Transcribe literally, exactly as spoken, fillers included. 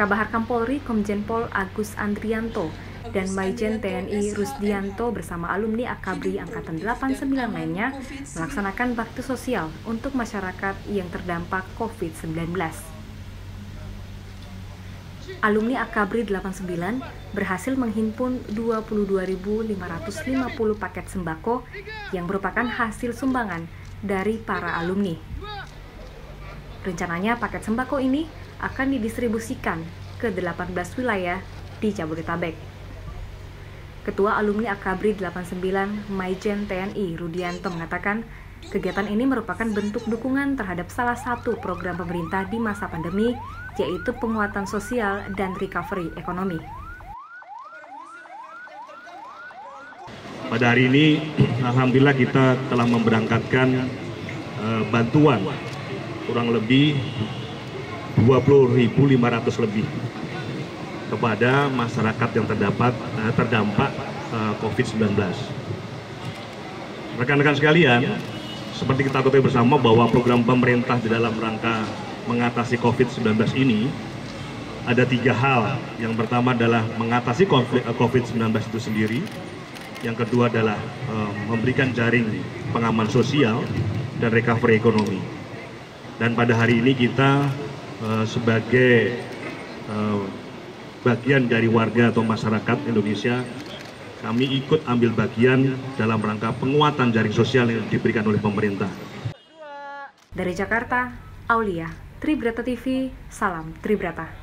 Kabahar Kampolri Komjen Pol Agus Andrianto dan Maijen T N I Rusdianto bersama alumni Akabri Angkatan delapan puluh sembilan lainnya melaksanakan bakti sosial untuk masyarakat yang terdampak covid sembilan belas. Alumni Akabri delapan puluh sembilan berhasil menghimpun dua puluh dua ribu lima ratus lima puluh paket sembako yang merupakan hasil sumbangan dari para alumni. Rencananya paket sembako ini akan didistribusikan ke delapan belas wilayah di Jabodetabek. Ketua Alumni Akabri delapan puluh sembilan Maijen T N I Rudianto mengatakan, kegiatan ini merupakan bentuk dukungan terhadap salah satu program pemerintah di masa pandemi, yaitu penguatan sosial dan recovery ekonomi. Pada hari ini, alhamdulillah kita telah memberangkatkan uh, bantuan kurang lebih dua puluh ribu lima ratus lebih kepada masyarakat yang terdapat uh, terdampak uh, covid sembilan belas. Rekan-rekan sekalian, seperti kita ketahui bersama bahwa program pemerintah di dalam rangka mengatasi covid sembilan belas ini ada tiga hal. Yang pertama adalah mengatasi konflik uh, covid sembilan belas itu sendiri. Yang kedua adalah uh, memberikan jaring pengaman sosial dan recovery ekonomi. Dan pada hari ini kita uh, sebagai uh, bagian dari warga atau masyarakat Indonesia, kami ikut ambil bagian dalam rangka penguatan jaring sosial yang diberikan oleh pemerintah. Dari Jakarta, Aulia, Tribrata T V, salam Tribrata.